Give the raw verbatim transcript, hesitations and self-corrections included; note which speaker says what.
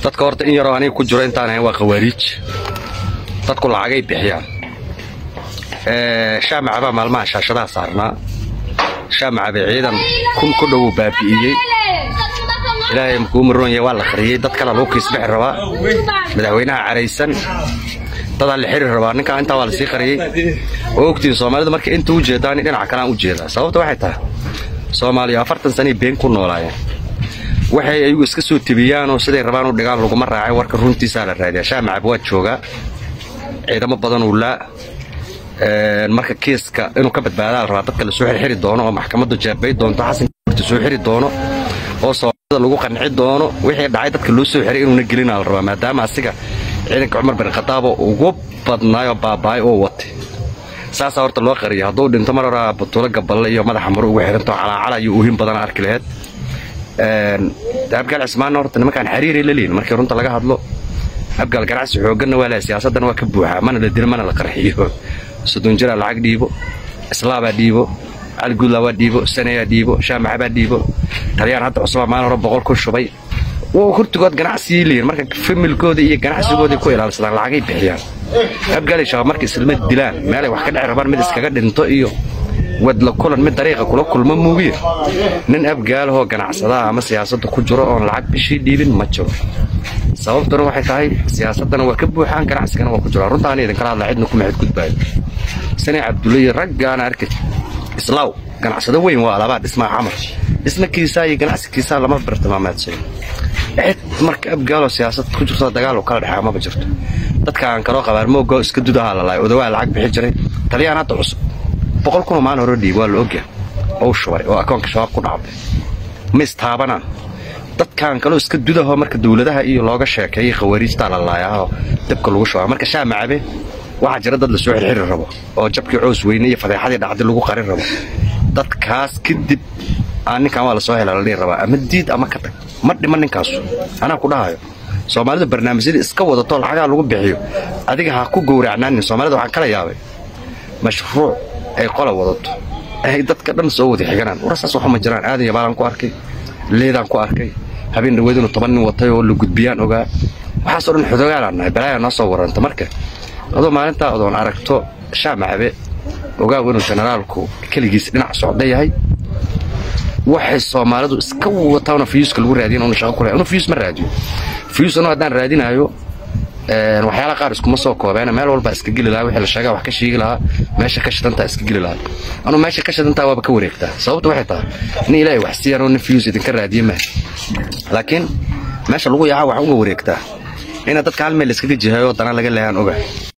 Speaker 1: dadka horta in yaro aniga ku jiro intaan ahay waa khawaariij dadku lacagay bixiyaan ee shaamacaba maalmaha shaashadaha saarnaa shaamacaba ciidan kun ku dhow baabi'iyay ilaahay muxuu maroon yahay waa la qariyay dad kala loo kiisbix rabaa madaxweynaha careysan dad la xiriir rabaa ninka inta waa la sii qariyay oo ogtiin Soomaalida marka inta u jeedaan dhinaca kale u jeedaa sababta waxay tahay Soomaaliya afartan sano been ku noolaayeen waxay ay iska soo tibiyaan oo siday rabaan u dhigaan lagu ma raacay warka runtiisa la raadiyaa shaamacab waa jooga ciidamo badan oo la ee marka kiiska inuu ka badbaadaan rabaa dadka la soo xirxiri doono oo maxkamaddu jaabay doonto xasan soo xiri doono oo Soomaalida lagu qanci doono wixii dhacay dadka loo soo xiray inuu gelina la rabaa maadaama asiga ciidanka Umar bin Khattab ugu badnaayo baabaay oo watay saasa horta loo qariyo haduu dhinto mar hore batuula gabal iyo madaxa mar ugu xiranto cala cala iyo uuhin badan arki lahayd een abgal Ismaan horta nimankan xiriir leeyihiin markii runta laga hadlo abgal ganacsi xoogan waa la siyaasadan waa ka buuxa mana la dirin mana la qarxiyo soddon jira lacag dhiibo islaaba dhiibo algula waa dhiibo sanaya dhiibo shaamacaba dhiibo taliyaan hadda cusub maan hore boqol ku shubay oo hortigood ganacsi leeyahay marka familkooda iyo ganacsigooda ku ilaalsadaan lacagay bixiyaan abgal shaqo markii isla dilaan meel wax ka dhac rabaan mid iskaga dhinto iyo wad la kulan mid dariiqa kula kulma muugiyo nin abgaal oo ganacsada ama siyaasadda ku jiro oo lacag bishii dhiibin ma jiro sababtuna waxay tahay siyaasadana waa ka buuxaan ganacsigana waa ku jiro runtaan idin kala hadla cidna kuma xid gudbaayo sanay Cabdullaahi raggaana arkay islaaw ganacsada weyn waa laba dhisma camar isna kiisa iyo ganacsigiisa lama bartilmaameedsan cid marka abgaal oo siyaasad ku jirto dagaal oo kala dhaxay ma jirto dadka aan kala qabaar moogo iska dudaha la laayo odawa lacag bixi jiray taliyaan hadda cusub boqol kun maan hore dhiib waa la ogyahay oo shawari oo akoonka shabaab ku dhacay mistaabana dadkan kale iska dudaha marka dawladaha iyo looga sheekeeyay khawaariijta la laayahay dabka lagu shaqo marka shaamacabe waxa jira dad la soo xirxiri rabo oo jabkii coos weyn iyo fadeexadii dhacday lagu qarin rabo dadkaas kadib aan ninkan waa la soo helay raba ama diid ama ka tag ma dhiman ninkaas ana ku dhahayo Soomaalida barnaamijyada iska wadato lacag lagu bixiyo adiga ha ku gowracnaan Soomaalida waxaan kala yaabay mashruuc ay qola wadato ay dadka dhan soo wada xiganaan warasaas waxa ma jiraan aad iyo baalan ku arkay leedaan ku arkay habeen dhaweeduna toban nin watay oo la gudbiyaan ogaa waxa soo dhan xudoogaanay balaa noo soo waranta marka adoo maalinta adoon aragto shaamacabe ogaa inuu generaalku kaligiis dhinac socda yahay waxay Soomaalidu iska wataana fiiska lagu raadin oo shaqo ku leeyahay fiis ma raadiyo fiisuna hadaan raadinayo ee waxyaala qaar isku ma soo koobeena meel walba iska gali lahaa wixii la sheegay wax ka sheegi lahaa meesha ka shidanta iska gali lahaa anu meesha ka shidanta waa ka wareegtaa sababtu waxay tahay in ilaahay wax siiyaan oo fiis idin ka raadiyo ma laakiin meesha lagu yahay wax uga wareegtaa in dadka hal meel iska jihayo dana laga leeyahay ogaa